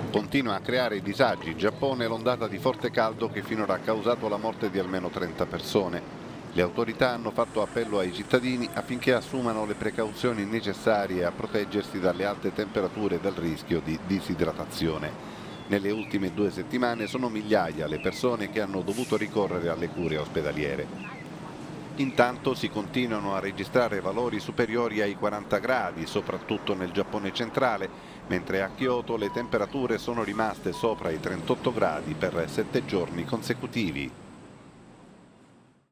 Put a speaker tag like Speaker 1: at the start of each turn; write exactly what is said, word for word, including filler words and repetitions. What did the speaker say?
Speaker 1: Continua a creare disagi in Giappone l'ondata di forte caldo che finora ha causato la morte di almeno trenta persone. Le autorità hanno fatto appello ai cittadini affinché assumano le precauzioni necessarie a proteggersi dalle alte temperature e dal rischio di disidratazione. Nelle ultime due settimane sono migliaia le persone che hanno dovuto ricorrere alle cure ospedaliere. Intanto si continuano a registrare valori superiori ai quaranta gradi, soprattutto nel Giappone centrale, mentre a Kyoto le temperature sono rimaste sopra i trentotto gradi per sette giorni consecutivi.